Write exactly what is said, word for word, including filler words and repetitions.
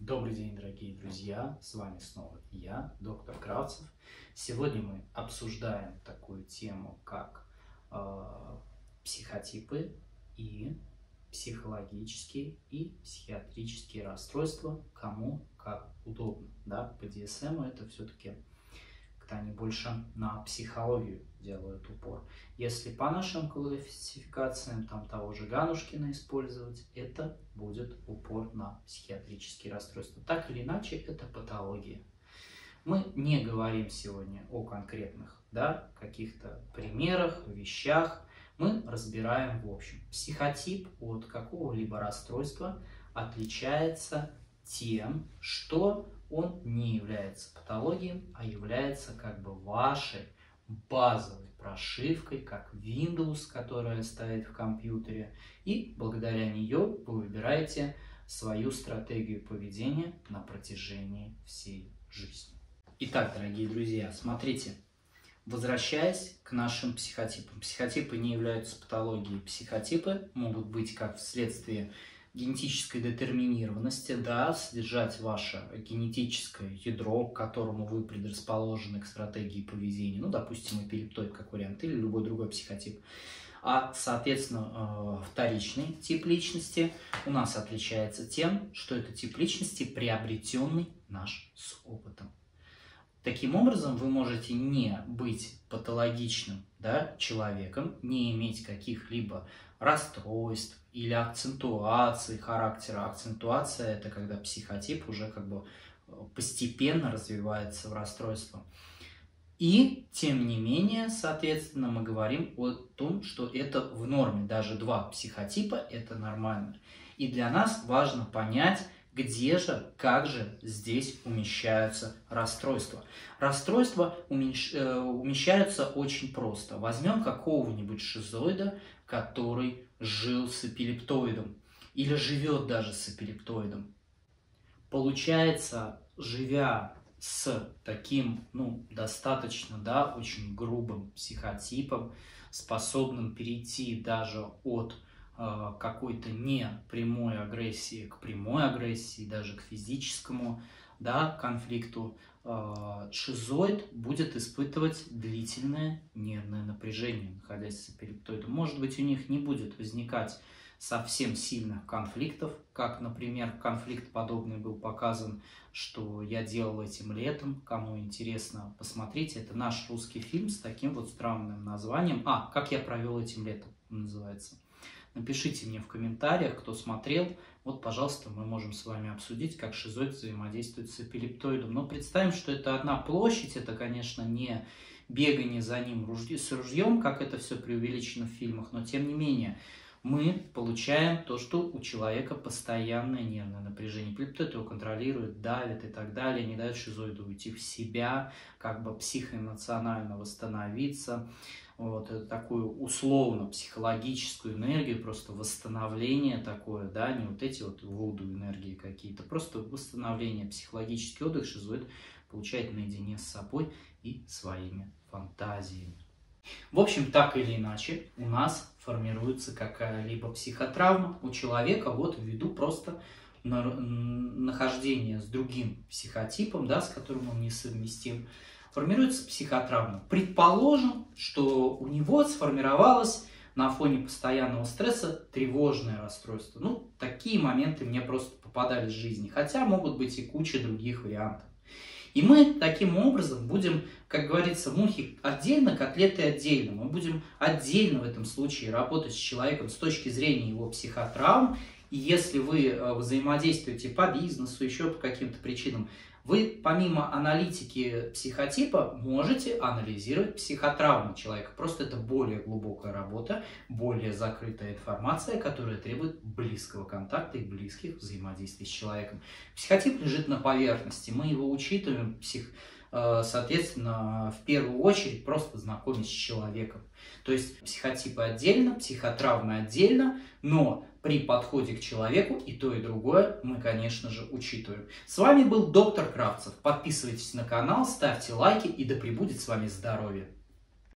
Добрый день, дорогие друзья! С вами снова я, доктор Кравцев. Сегодня мы обсуждаем такую тему, как э, психотипы и психологические и психиатрические расстройства, кому как удобно. Да? По ди эс эм это все-таки они больше на психологию делают упор. Если по нашим классификациям там того же Ганушкина использовать, это будет упор на психиатрические расстройства. Так или иначе, это патология. Мы не говорим сегодня о конкретных, да, каких-то примерах, вещах. Мы разбираем в общем. Психотип от какого-либо расстройства отличается тем, что он не является патологией, а является как бы вашей базовой прошивкой, как Windows, которая стоит в компьютере, и благодаря нее вы выбираете свою стратегию поведения на протяжении всей жизни. Итак, дорогие друзья, смотрите, возвращаясь к нашим психотипам. Психотипы не являются патологией. Психотипы могут быть как вследствие генетической детерминированности, да, содержать ваше генетическое ядро, к которому вы предрасположены к стратегии поведения, ну, допустим, эпилептоид как вариант, или любой другой психотип. А, соответственно, вторичный тип личности у нас отличается тем, что это тип личности, приобретенный наш с опытом. Таким образом, вы можете не быть патологичным, да, человеком, не иметь каких-либо расстройств или акцентуации характера. Акцентуация – это когда психотип уже как бы постепенно развивается в расстройство. И, тем не менее, соответственно, мы говорим о том, что это в норме. Даже два психотипа – это нормально. И для нас важно понять, где же, как же здесь умещаются расстройства. Расстройства умещ... умещаются очень просто. Возьмем какого-нибудь шизоида, который жил с эпилептоидом или живет даже с эпилептоидом. Получается, живя с таким, ну, достаточно, да, очень грубым психотипом, способным перейти даже от э, какой-то непрямой агрессии к прямой агрессии, даже к физическому, да, конфликту, э, шизоид будет испытывать длительное нервное напряжение, находясь с эпилептоидом. Может быть, у них не будет возникать совсем сильных конфликтов, как, например, конфликт подобный был показан, что я делал этим летом. Кому интересно, посмотрите. Это наш русский фильм с таким вот странным названием. А, «Как я провел этим летом» называется. Напишите мне в комментариях, кто смотрел. Вот, пожалуйста, мы можем с вами обсудить, как шизоид взаимодействует с эпилептоидом. Но представим, что это одна площадь. Это, конечно, не бегание за ним с ружьем, как это все преувеличено в фильмах, но тем не менее мы получаем то, что у человека постоянное нервное напряжение. Эпилептоид его контролирует, давит и так далее, не дает шизоиду уйти в себя, как бы психоэмоционально восстановиться. Вот, это такую условно-психологическую энергию, просто восстановление такое, да, не вот эти вот вуду энергии какие-то, просто восстановление, психологический отдых шизоид получает наедине с собой и своими фантазиями. В общем, так или иначе, у нас формируется какая-либо психотравма у человека, вот ввиду просто нахождения с другим психотипом, да, с которым он несовместим, формируется психотравма. Предположим, что у него сформировалось на фоне постоянного стресса тревожное расстройство. Ну, такие моменты мне просто попадались в жизни, хотя могут быть и куча других вариантов. И мы таким образом будем, как говорится, мухи отдельно, котлеты отдельно. Мы будем отдельно в этом случае работать с человеком с точки зрения его психотравм. И если вы взаимодействуете по бизнесу, еще по каким-то причинам, вы помимо аналитики психотипа можете анализировать психотравму человека. Просто это более глубокая работа, более закрытая информация, которая требует близкого контакта и близких взаимодействий с человеком. Психотип лежит на поверхности, мы его учитываем, псих... соответственно, в первую очередь просто знакомясь с человеком. То есть психотипы отдельно, психотравмы отдельно, но при подходе к человеку и то, и другое мы, конечно же, учитываем. С вами был доктор Кравцев. Подписывайтесь на канал, ставьте лайки, и да пребудет с вами здоровье.